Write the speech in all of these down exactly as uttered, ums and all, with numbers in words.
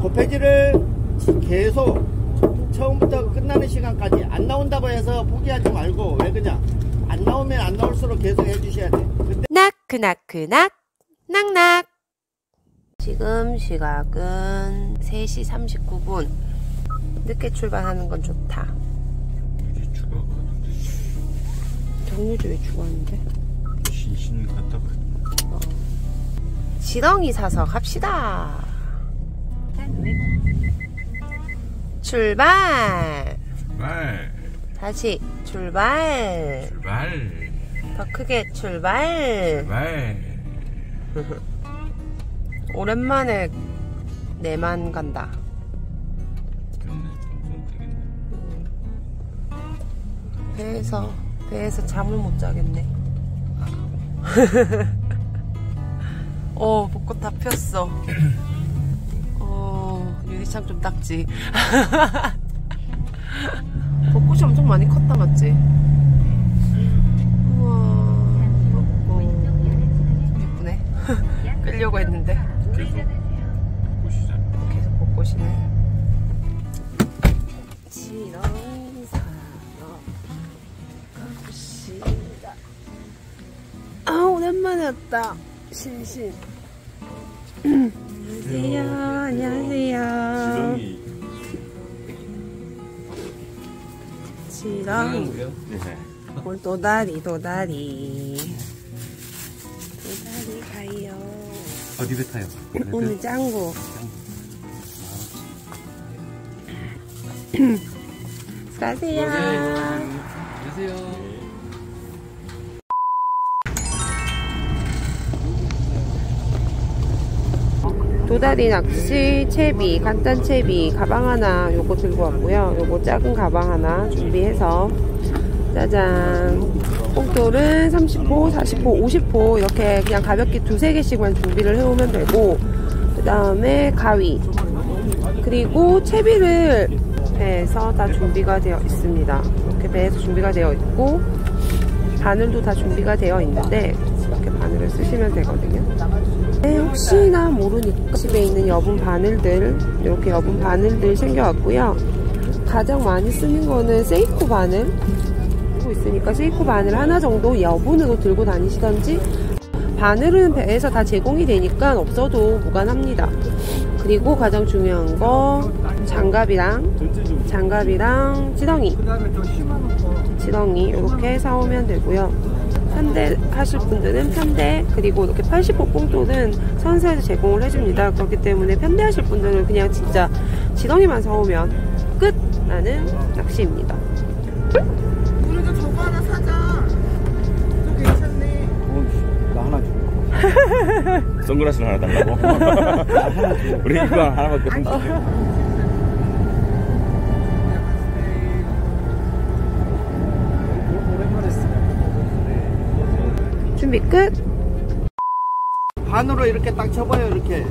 곱해지를 계속 처음부터 끝나는 시간까지 안 나온다고 해서 포기하지 말고, 왜 그냥 안 나오면 안 나올수록 계속 해주셔야 돼. 근데 낙크낙크낙 낙낙. 지금 시각은 세 시 삼십구 분. 늦게 출발하는 건 좋다. 정류주 왜 추가하는데? 신신 갔다가 어. 지렁이 사서 갑시다. 출발. 출발. 다시 출발. 출발. 더 크게 출발. 출발. 오랜만에 내만 간다. 배에서 배에서 잠을 못 자겠네. 어, 벚꽃 다 폈어. 어, 유리창 좀 닦지. 벚꽃이 엄청 많이 컸다, 맞지? 우와, 벚꽃 예쁘네. 끌려고 했는데 계속 벚꽃이잖아. 계속 벚꽃이네. 지렁이 사러 가봅시다. 아, 오랜만에 왔다. 신신. 안녕하세요. 안녕하세요. 지렁이. 네. 오늘 도다리, 도다리. 도다리 가요. 어디 배 타요? 오늘 짱구. 가세요. 안녕하세요. 도다리 낚시, 채비, 간단 채비, 가방 하나 요거 들고 왔고요. 요거 작은 가방 하나 준비해서 짜잔. 뽕돌은 삼십 호, 사십 호, 오십 호 이렇게 그냥 가볍게 두세 개씩만 준비를 해오면 되고, 그 다음에 가위, 그리고 채비를 배에서 다 준비가 되어 있습니다. 이렇게 배에서 준비가 되어 있고, 바늘도 다 준비가 되어 있는데 이렇게 바늘을 쓰시면 되거든요. 네, 혹시나 모르니까 집에 있는 여분 바늘들, 이렇게 여분 바늘들 챙겨왔고요. 가장 많이 쓰는 거는 세이코 바늘 들고 있으니까 세이코 바늘 하나 정도 여분으로 들고 다니시던지, 바늘은 배에서 다 제공이 되니까 없어도 무관합니다. 그리고 가장 중요한 거 장갑이랑 장갑이랑 지렁이 지렁이 이렇게 사오면 되고요. 편대 하실 분들은 편대, 그리고 이렇게 팔십 호 뽕돌은 선사에서 제공을 해줍니다. 그렇기 때문에 편대 하실 분들은 그냥 진짜 지렁이만 사오면 끝! 라는 낚시입니다. 우리도 저거 하나 사자. 저 괜찮네. 나 하나 줘. 선글라스를 하나 달라고? 우리 이거 하나밖에 없어. 준비 끝! 반으로 이렇게 딱 접어요. 이렇게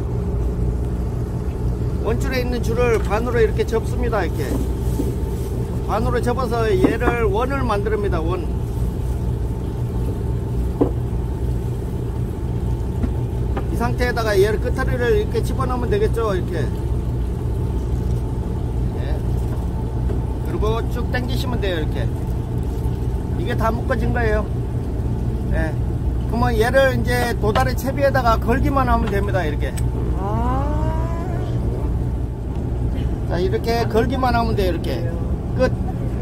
원줄에 있는 줄을 반으로 이렇게 접습니다. 이렇게 반으로 접어서 얘를 원을 만듭니다. 원. 이 상태에다가 얘를 끝다리를 이렇게 집어넣으면 되겠죠. 이렇게. 예. 그리고 쭉 당기시면 돼요. 이렇게. 이게 다 묶어진 거예요. 예. 그러면 얘를 이제 도다리 채비에다가 걸기만 하면 됩니다. 이렇게. 아, 자, 이렇게 걸기만 하면 돼요. 이렇게. 끝.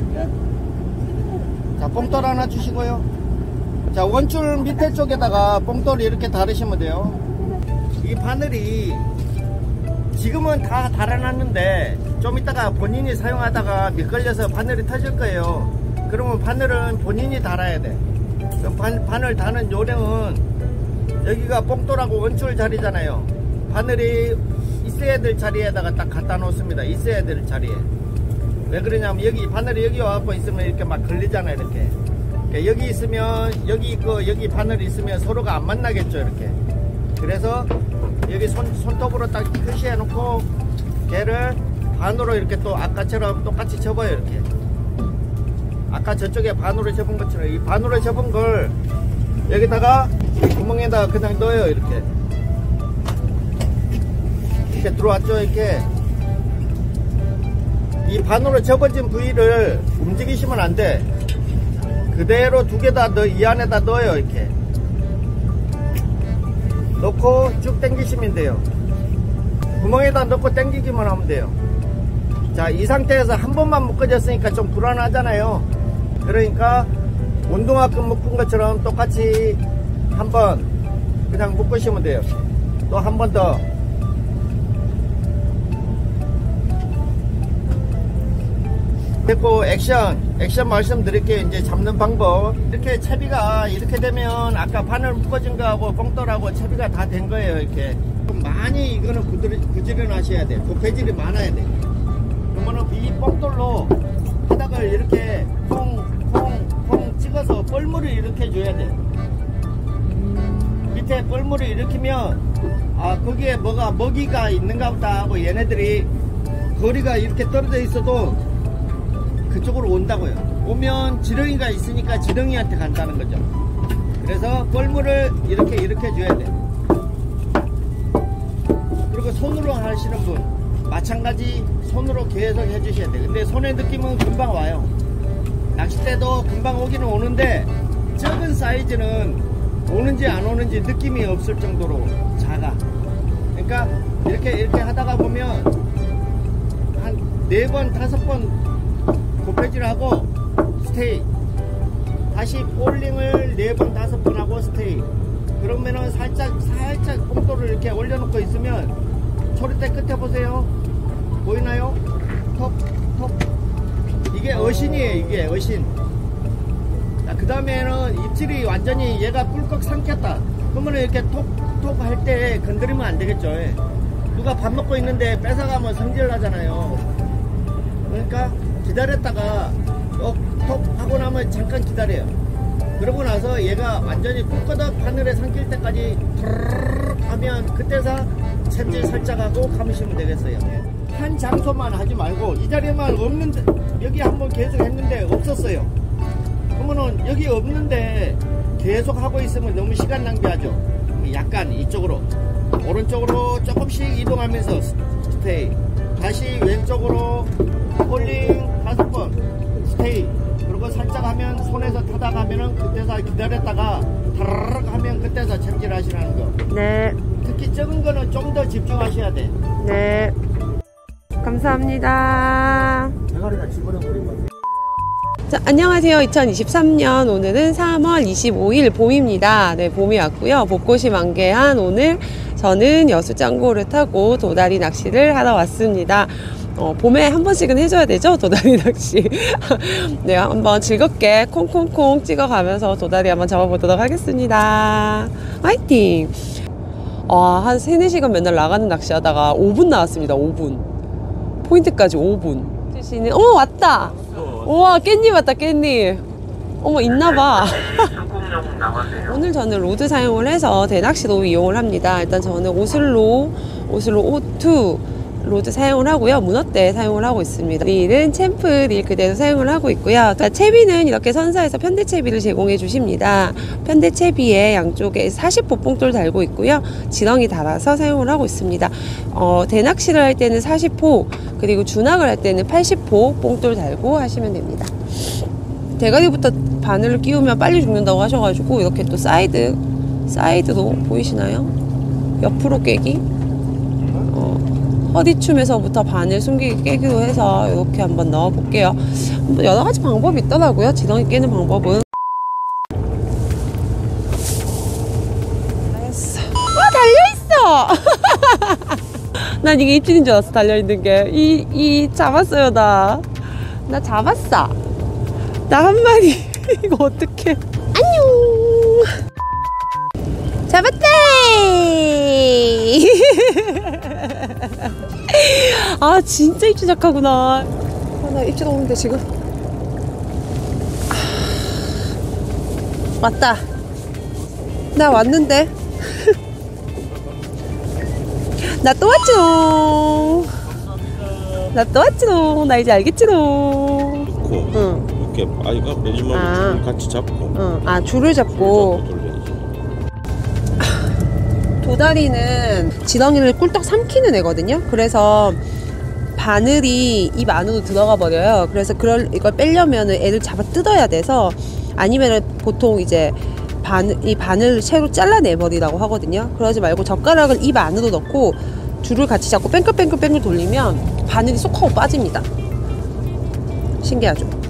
자, 뽕돌 하나 주시고요. 자, 원줄 밑에 쪽에다가 뽕돌 이렇게 달으시면 돼요. 이 바늘이 지금은 다 달아놨는데 좀 이따가 본인이 사용하다가 미끌려서 바늘이 터질 거예요. 그러면 바늘은 본인이 달아야 돼. 반, 바늘 다는 요령은 여기가 뽕돌하고 원줄 자리잖아요. 바늘이 있어야 될 자리에다가 딱 갖다 놓습니다. 있어야 될 자리에. 왜 그러냐면 여기 바늘이 여기 와갖고 있으면 이렇게 막 걸리잖아요. 이렇게. 그러니까 여기 있으면 여기 있고 여기 바늘이 있으면 서로가 안 만나겠죠. 이렇게. 그래서 여기 손, 손톱으로 딱 표시해 놓고 걔를 반으로 이렇게 또 아까처럼 똑같이 접어요. 이렇게. 아까 저쪽에 반으로 접은 것처럼 이 반으로 접은 걸 여기다가 이 구멍에다가 그냥 넣어요. 이렇게 이렇게 들어왔죠. 이렇게 이 반으로 접어진 부위를 움직이시면 안 돼. 그대로 두 개 다 이 안에다 넣어요. 이렇게 넣고 쭉 당기시면 돼요. 구멍에다 넣고 당기기만 하면 돼요. 자, 이 상태에서 한 번만 묶어졌으니까 좀 불안하잖아요. 그러니까 운동화끈 묶은 것처럼 똑같이 한 번 그냥 묶으시면 돼요. 또 한 번 더. 됐고, 액션 액션 말씀드릴게요. 이제 잡는 방법. 이렇게 채비가 이렇게 되면 아까 바늘 묶어진 거하고 뽕돌하고 채비가 다 된 거예요. 이렇게 좀 많이 이거는 부드러, 부지런하셔야 돼. 도폐질이 많아야 돼. 그러면은 이 뽕돌로 바닥을 이렇게 콩콩콩 찍어서 뻘물을 이렇게 줘야 돼. 밑에 뻘물을 일으키면 아 거기에 뭐가 먹이가 있는가 보다 하고 얘네들이 거리가 이렇게 떨어져 있어도 그쪽으로 온다고요. 오면 지렁이가 있으니까 지렁이한테 간다는 거죠. 그래서 뻘물을 이렇게 이렇게 줘야 돼. 그리고 손으로 하시는 분 마찬가지 손으로 계속 해주셔야 돼. 근데 손의 느낌은 금방 와요. 낚싯대도 금방 오기는 오는데 적은 사이즈는 오는지 안 오는지 느낌이 없을 정도로 작아. 그러니까 이렇게 이렇게 하다가 보면 한 네 번 다섯 번 고패질하고 스테이, 다시 폴링을 네 번 다섯 번 하고 스테이. 그러면은 살짝 살짝 뽕돌을 이렇게 올려놓고 있으면 초리대 끝에 보세요. 보이나요? 톡 톡. 이게 어신이에요. 이게 어신. 그 다음에는 입질이 완전히 얘가 꿀꺽 삼켰다. 그러면 이렇게 톡톡 할 때 건드리면 안 되겠죠. 누가 밥 먹고 있는데 뺏어가면 성질 나잖아요. 그러니까 기다렸다가 톡톡 하고 나면 잠깐 기다려요. 그러고 나서 얘가 완전히 꿀꺽 바늘에 삼킬 때까지 트르르 하면 그때서 챔질 살짝 하고 감으시면 되겠어요. 한 장소만 하지 말고 이 자리에만 없는데 여기 한번 계속 했는데 없었어요. 그러면은 여기 없는데 계속 하고 있으면 너무 시간 낭비하죠. 약간 이쪽으로 오른쪽으로 조금씩 이동하면서 스테이, 다시 왼쪽으로 폴링 다섯 번 스테이. 그리고 살짝 하면 손에서 타다가 하면은 그때서 기다렸다가 타르륵 하면 그때서 챔질 하시라는 거. 네. 특히 적은 거는 좀 더 집중하셔야 돼. 네. 감사합니다. 대가리가 집어넣어버리고. 자, 안녕하세요. 이천이십삼 년 오늘은 삼월 이십오일 봄입니다. 네, 봄이 왔고요. 벚꽃이 만개한 오늘 저는 여수짱고를 타고 도다리 낚시를 하러 왔습니다. 어, 봄에 한 번씩은 해줘야 되죠, 도다리 낚시. 네, 한번 즐겁게 콩콩콩 찍어가면서 도다리 한번 잡아보도록 하겠습니다. 화이팅! 아, 한 세네 시간 맨날 나가는 낚시 하다가 오 분 나왔습니다. 오 분. 포인트까지 오 분. 어머, 왔다! 우와, 깻잎 왔다, 깻잎. 어머, 있나봐. 오늘 저는 로드 사용을 해서 대낚시로 이용을 합니다. 일단 저는 오슬로, 오슬로 오투 로드 사용을 하고요. 문어대 사용을 하고 있습니다. 릴은 챔프 릴 그대로 사용을 하고 있고요. 자, 채비는 이렇게 선사에서 편대 채비를 제공해 주십니다. 편대 채비에 양쪽에 사십 호 뽕돌 달고 있고요. 지렁이 달아서 사용을 하고 있습니다. 어, 대낚시를 할 때는 사십 호, 그리고 준학을 할 때는 팔십 호 뽕돌 달고 하시면 됩니다. 대가리부터 바늘을 끼우면 빨리 죽는다고 하셔가지고 이렇게 또 사이드, 사이드도 보이시나요? 옆으로 깨기. 어, 허리춤에서부터 바늘 숨기기 깨기로 해서 이렇게 한번 넣어 볼게요. 여러 가지 방법이 있더라고요. 지렁이 깨는 방법은. 알았어. 와, 달려있어! 난 이게 입질인 줄 알았어. 달려있는 게. 이, 이 잡았어요. 나. 나 잡았어. 나 한 마리. 이거 어떡해. 안녕. 잡았다. 아, 진짜 입질 작하구나. 아, 나 입질 오는데 지금. 아, 왔다. 나 왔는데. 나 또 왔지롱. 나 또 왔지롱. 나 이제 알겠지롱. 넣고 응. 이렇게 아이가 매주만 아. 줄 같이 잡고. 응. 아, 줄을 잡고. 줄 잡고 돌려야지. 도다리는 지렁이를 꿀떡 삼키는 애거든요. 그래서 바늘이 입 안으로 들어가 버려요. 그래서 그걸 이걸 빼려면 애를 잡아 뜯어야 돼서, 아니면은 보통 이제 바늘, 이 바늘을 채로 잘라내 버리라고 하거든요. 그러지 말고 젓가락을 입 안으로 넣고 줄을 같이 잡고 뺑글뺑글뺑글 돌리면 바늘이 쏙 하고 빠집니다. 신기하죠?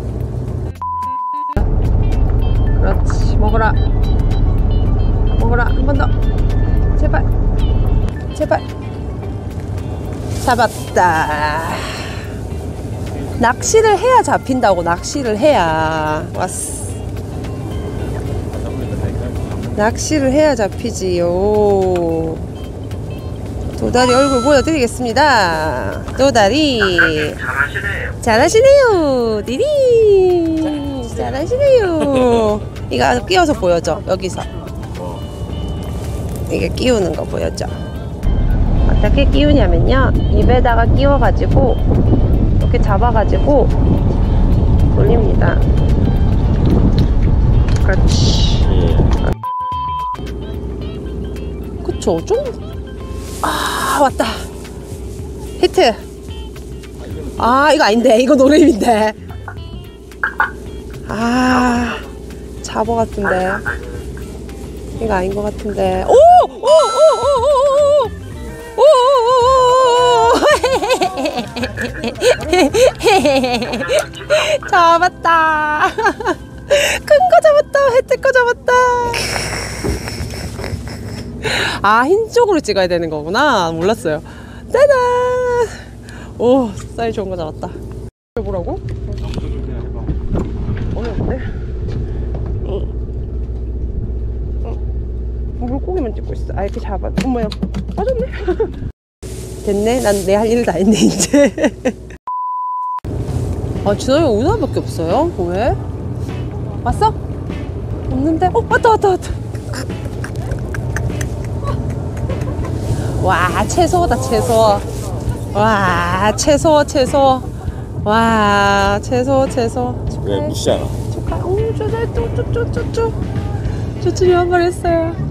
그렇지, 먹어라 먹어라. 한 번 더, 제발 제발. 잡았다. 낚시를 해야 잡힌다고. 낚시를 해야. 왔어. 낚시를 해야 잡히지요. 도다리 얼굴 보여드리겠습니다. 도다리 잘하시네요. 잘하시네요. 디디 잘하시네요. 이거 끼워서 보여줘. 여기서 이게 끼우는 거 보여줘. 어떻게 끼우냐면요, 입에다가 끼워가지고 이렇게 잡아가지고 돌립니다. 그렇지. 그쵸? 좀, 아, 왔다. 히트. 아, 이거 아닌데. 이거 노래인데. 아, 잡어 같은데. 이거 아닌 것 같은데. 오! 오! 오! 오! 오! 오! 잡았다. 큰 거 잡았다. 혜택 거 잡았다. 아, 흰 쪽으로 찍어야 되는 거구나. 몰랐어요. 짜잔. 오, 사이즈 좋은 거 잡았다. 뭐라고? 어려운데? 응. 물고기만 찍고 있어. 아, 이렇게 잡아. 어머야, 빠졌네. 됐네. 난 내 할 일 다 했네 이제. 아, 준호이가 우나밖에 없어요? 왜? 왔어? 없는데? 어, 왔다 왔다 왔다. 와, 채소다 채소. 와, 채소 채소. 와, 채소 채소. 왜 무시하나? 축하. 오, 쪼쪼쪼쪼쪼쪼. 쪼쪼 한 번 했어요.